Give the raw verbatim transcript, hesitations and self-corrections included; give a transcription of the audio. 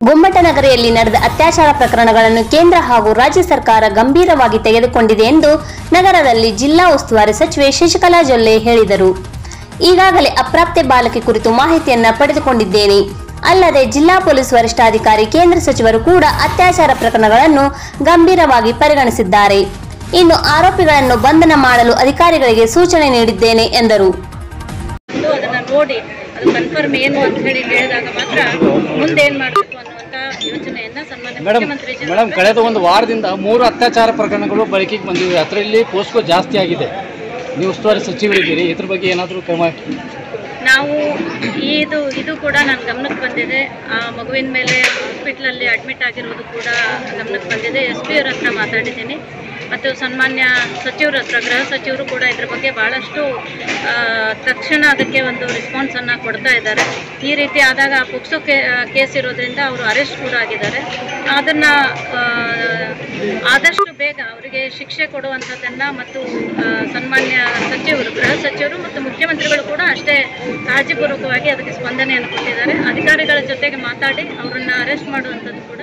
ಗೊಮ್ಮಟನಗರಿಯಲ್ಲಿ ನಡೆದ ಅತ್ಯಾಚಾರ ಪ್ರಕರಣಗಳನ್ನು ಕೇಂದ್ರ ಹಾಗೂ ರಾಜ್ಯ ಸರ್ಕಾರ ಗಂಭೀರವಾಗಿ ತೆಗೆದುಕೊಂಡಿದೆ ಎಂದು ನಗರದಲ್ಲಿ ಜಿಲ್ಲಾ ಉಸ್ತುವಾರಿ ಸಚಿವೆ ಶಶಿಕಲಾ ಜೊಲ್ಲೆ ಹೇಳಿದರು. ಈಗಾಗಲೇ ಅಪ್ರಾಪ್ತೆ ಬಾಲಕಿ ಕುರಿತು ಮಾಹಿತಿಯನ್ನ ಪಡೆದುಕೊಂಡಿದ್ದೇನೆ. ಅಲ್ಲದೆ ಜಿಲ್ಲಾ ಪೊಲೀಸ್ ವರಿಷ್ಠಾಧಿಕಾರಿ ಕೇಂದ್ರ ಸಚಿವರು ಕೂಡ ಅತ್ಯಾಚಾರ ಪ್ರಕರಣಗಳನ್ನು ಗಂಭೀರವಾಗಿ ಪರಿಗಣಿಸಿದ್ದಾರೆ. ಇನ್ನು ಆರೋಪಿಗಳನ್ನು ಬಂಧನ ಮಾಡಲು ಅಧಿಕಾರಿಗಳಿಗೆ ಸೂಚನೆ ನೀಡಿದ್ದೇನೆ ಎಂದರು. ನೋಡಿ ಅದು ಕನ್ಫರ್ಮ್ ಏನು ಅಂತ ಹೇಳಿ ಹೇಳಿದಾಗ ಮಾತ್ರ ಮುಂದೆ ಏನು ಮಾಡಬೇಕು ಅನ್ನುವಂಥ ಯೋಚನೆಯನ್ನ ಸನ್ಮಾನ್ಯ ಮುಖ್ಯಮಂತ್ರಿ ಮೇಡಮ್ ಕಳೆದ ಒಂದು ವಾರದಿಂದ ಮೂರು ಅತ್ಯಾಚಾರ ಪ್ರಕರಣಗಳು ಬೆಳಕಿಗೆ ಬಂದಿವೆ. ಅದರಲ್ಲಿ ಪೋಸ್ಕೋ ಜಾಸ್ತಿ ಆಗಿದೆ. ನೀವು ಉಸ್ತುವಾರಿ ಸಚಿವರಿದ್ದೀರಿ, ಇದ್ರ ಬಗ್ಗೆ ಏನಾದರೂ ಕ್ರಮ? ನಾವು ಇದು ಇದು ಕೂಡ ನನ್ನ ಗಮನಕ್ಕೆ ಬಂದಿದೆ. ಆ ಮಗುವಿನ ಮೇಲೆ ಹಾಸ್ಪಿಟ್ಲಲ್ಲಿ ಅಡ್ಮಿಟ್ ಆಗಿರೋದು ಕೂಡ ಗಮನಕ್ಕೆ ಬಂದಿದೆ. ಎಸ್ ಪಿ ಅವ್ರ ಹತ್ರ ಮಾತಾಡಿದ್ದೀನಿ ಮತ್ತು ಸನ್ಮಾನ್ಯ ಸಚಿವರ ಹತ್ರ ಗೃಹ ಸಚಿವರು ಕೂಡ ಇದ್ರ ಬಗ್ಗೆ ಭಾಳಷ್ಟು ತಕ್ಷಣ ಅದಕ್ಕೆ ಒಂದು ರೆಸ್ಪಾನ್ಸನ್ನು ಕೊಡ್ತಾ ಇದ್ದಾರೆ. ಈ ರೀತಿ ಆದಾಗ ಪೋಕ್ಸೋ ಕೇಸ್ ಇರೋದ್ರಿಂದ ಅವರು ಅರೆಸ್ಟ್ ಕೂಡ ಆಗಿದ್ದಾರೆ. ಅದನ್ನು ಆದಷ್ಟು ಬೇಗ ಅವರಿಗೆ ಶಿಕ್ಷೆ ಕೊಡುವಂಥದ್ದನ್ನು ಮತ್ತು ಸನ್ಮಾನ್ಯ ಸಚಿವರು ಗೃಹ ಸಚಿವರು ಮತ್ತು ಮುಖ್ಯಮಂತ್ರಿಗಳು ಕೂಡ ಅಷ್ಟೇ ಕಾಳಜಿಪೂರ್ವಕವಾಗಿ ಅದಕ್ಕೆ ಸ್ಪಂದನೆಯನ್ನು ಕೊಟ್ಟಿದ್ದಾರೆ. ಅಧಿಕಾರಿಗಳ ಜೊತೆಗೆ ಮಾತಾಡಿ ಅವರನ್ನು ಅರೆಸ್ಟ್ ಮಾಡುವಂಥದ್ದು ಕೂಡ